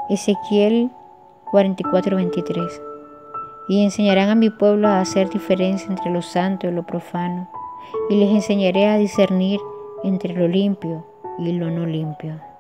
Ezequiel 44:23. Y enseñarán a mi pueblo a hacer diferencia entre lo santo y lo profano, y les enseñaré a discernir entre lo limpio y lo no limpio.